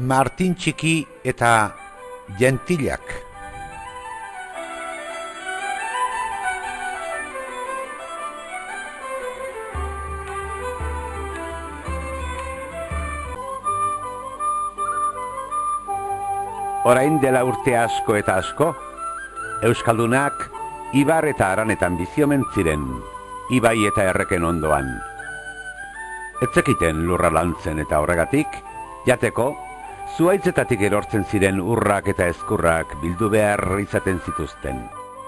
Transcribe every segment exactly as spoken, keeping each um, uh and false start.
Martin Txiki eta Gentilak. Orain dela urte asko eta asko, Euskaldunak ibar eta haranetan biziomen ziren, ibai eta erreken ondoan. Etzekiten lurra lantzen eta horregatik, jateko, zuaitzetatik erortzen ziren urrak eta ezkurrak bildu behar izaten zituzten.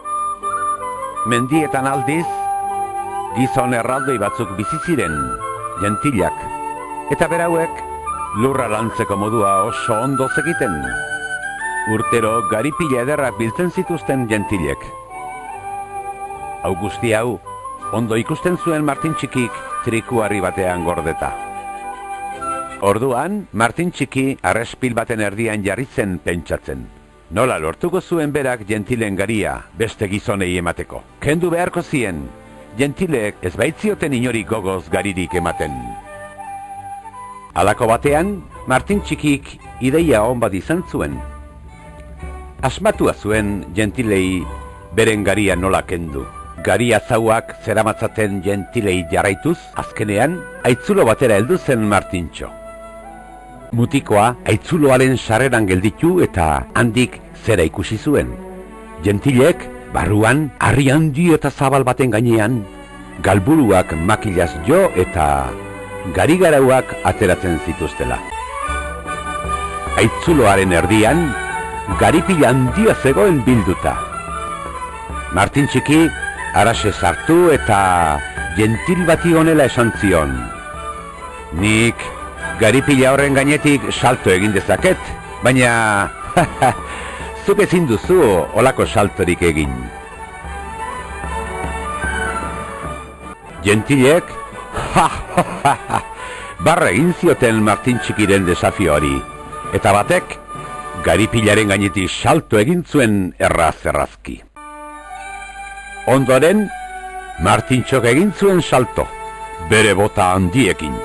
Mendietan aldiz, gizon erraldoi batzuk bizi ziren, Gentilak, eta berauek lurra lantzeko modua oso ondo zekiten. Urtero garipila ederrak biltzen zituzten Gentilek. Hau guzti hau, ondo ikusten zuen Martin Txikik trikuarri batean gordeta. Orduan, Martin Txiki arrespil baten erdian jarri zen pentsatzen. Nola lortuko zuen berak Gentilen garia beste gizonei emateko. Kendu beharko zien, Gentilek ez baitzioten inori gogoz garirik ematen. Halako batean, Martin Txikik ideia on bat izan zuen. Asmatua zuen Gentilei beren garia nola kendu. Garia zauak zeramatzaten Gentilei jarraituz, azkenean, aitzulo batera heldu zen Martintxo. Mutikoa aitzuloaren sarreran gelditu eta handik zera ikusi zuen. Gentilek, barruan, harri handi eta zabal baten gainean, galburuak makilaz jo eta garigarauak ateratzen zituztela. Aitzuloaren erdian, garipila handia zegoen bilduta. Martin Txiki arase sartu eta Gentil bati honela esan zion. Nik garipila horren gainetik salto egin dezaket, baina zuk ezin duzu olako saltorik egin. Gentilek barra egin zioten Martin Txikiren desafio hori, eta batek garipilaren gainetik salto egin zuen erraz-errazki. Ondoren, Martintxok egin zuen salto, bere bota handiekin.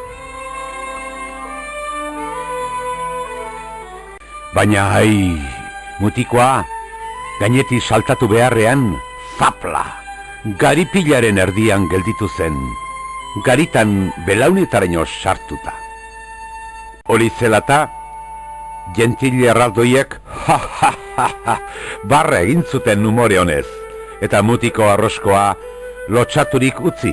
Baina, ai, mutikoa, gainetik saltatu beharrean, zapla, garipilaren erdian gelditu zen, garitan belaunetaraino sartuta. Hori zelata, Gentil erraldoiek ha ha ha ha barra egin zuten umore honez, eta mutiko arroskoa lotxaturik utzi.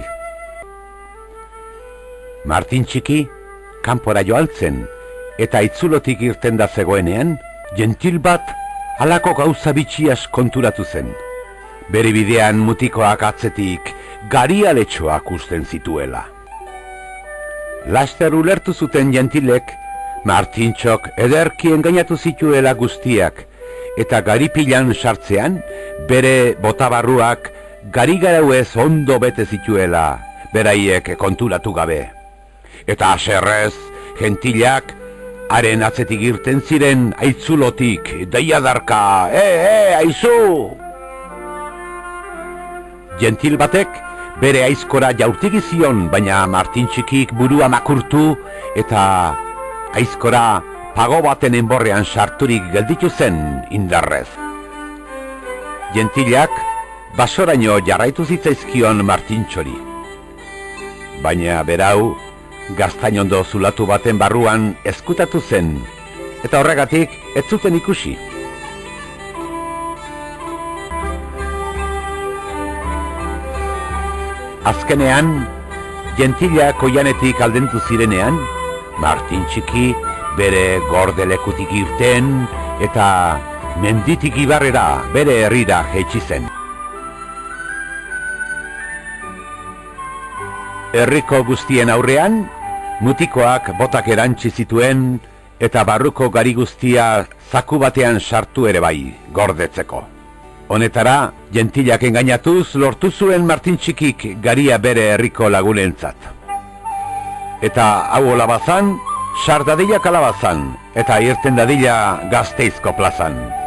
Martin Txiki kanpora joan zen, eta itzulotik irten da zegoenean, Gentil bat halako gauza bitxiaz konturatu zen. Bere bidean mutikoak atzetik garialetxoak usten zituela. Laster ulertu zuten Gentilek, Martintxok ederki engainatu zituela guztiak, eta garipilan sartzean, bere botabarruak garigarauez ondo bete zituela, beraiek konturatu gabe. Eta aserrez, Gentilak, haren atzetik irten ziren aitzulotik, deiadarka, e, e, aizu! Gentil batek, bere aizkora jaurtiki zion, baina Martin Txikik burua makurtu, eta aizkora pago baten enborrean sarturik gelditu zen indarrez. Gentilak basoraino jarraitu zitzaizkion Martintxori. Baina berau, gaztainondo zulatu baten barruan ezkutatu zen, eta horregatik ez zuten ikusi. Azkenean, Gentilak oianetik aldentu zirenean, Martin Txiki bere gordelekutik irten eta menditik ibarrera bere herrira jaitsi zen. Herriko guztien aurrean, mutikoak botak erantzi zituen eta barruko gari guztia zaku batean sartu ere bai, gordetzeko. Honetara, Gentilak engainatuz lortu zuen Martin Txikik garia bere herriko lagunentzat. Eta hau olabazan, sar dadila kalabazan, eta irten dadila Gasteizko plazan.